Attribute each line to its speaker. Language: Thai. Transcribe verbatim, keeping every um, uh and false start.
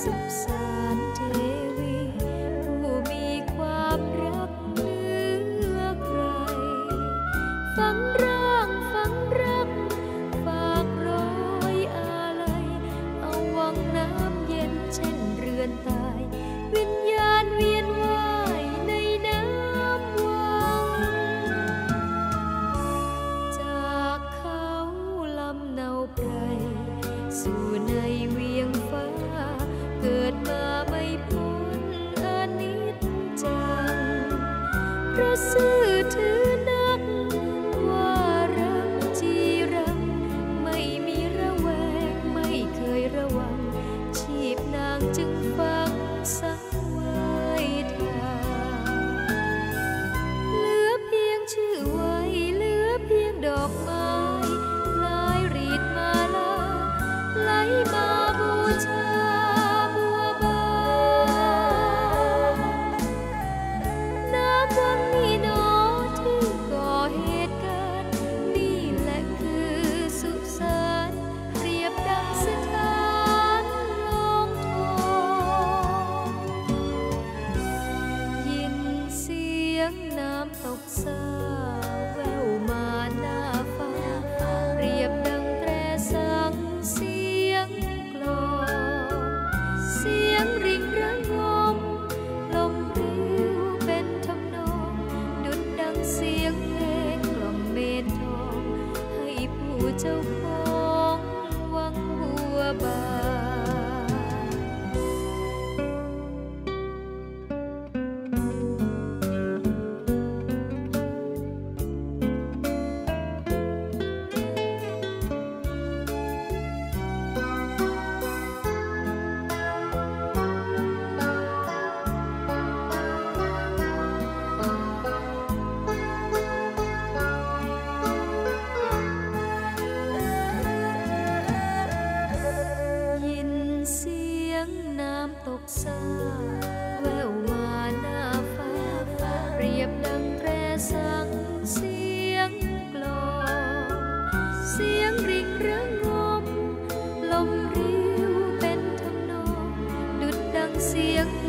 Speaker 1: สุขสารเทวีผู้มีความรักเหลือใครฝังร่างฝังรักฝากร้อยอาลัยเอาวังน้ำเย็นเช่นเรือนตายวิญญาณเวียนว่ายในน้ำวังจากเขาลำเนาไพรสู่ในเวียงฟ้าเกิดมาไม่พ้นอนิจจังเพราะซื่อถือนักว่ารักจีรังไม่มีระแวงไม่เคยระวังชีพนางจึงฟังสังไว้ทางเหลือเพียงชื่อไว้เหลือเพียงดอกไม้ลายรีดมาลาไหลมาบูชาบัวบานน้ำวังนี่หนอที่ก่อเหตุการณ์นี่แหละคือสุสานเปรียบดังสถานลงทองยินเสียงน้ำตกสาวแววมาหน้าฟ้าเปรียบดังแตรสังเสียงกลองเสียงริ่งระงมลมริ้วเป็นทำนองดุจดังเสียงเพลงกล่อมเมนทองให้ผู้เจ้าของวังบัวบานยินเสียงน้ำตกสาแววมาหน้าฟ้าเปรียบดังแตรสังเสียงกลองเสียงริ่งระงมลมริ้วเป็นทำนองดุจดังเสียงเพ